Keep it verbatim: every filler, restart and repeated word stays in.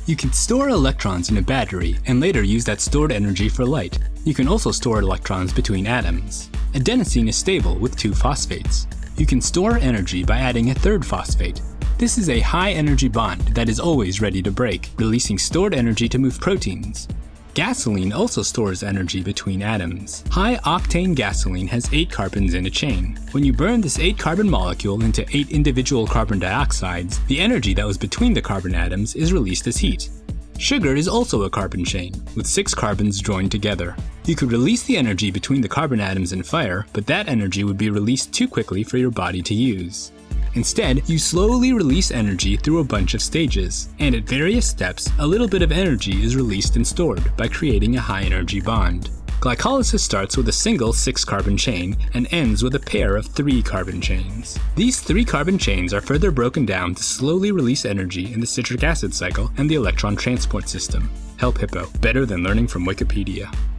You can store electrons in a battery and later use that stored energy for light. You can also store electrons between atoms. Adenosine is stable with two phosphates. You can store energy by adding a third phosphate. This is a high-energy bond that is always ready to break, releasing stored energy to move proteins. Gasoline also stores energy between atoms. High-octane gasoline has eight carbons in a chain. When you burn this eight-carbon molecule into eight individual carbon dioxides, the energy that was between the carbon atoms is released as heat. Sugar is also a carbon chain, with six carbons joined together. You could release the energy between the carbon atoms in fire, but that energy would be released too quickly for your body to use. Instead, you slowly release energy through a bunch of stages, and at various steps, a little bit of energy is released and stored by creating a high-energy bond. Glycolysis starts with a single six-carbon chain and ends with a pair of three-carbon chains. These three-carbon chains are further broken down to slowly release energy in the citric acid cycle and the electron transport system. Help Hippo, better than learning from Wikipedia.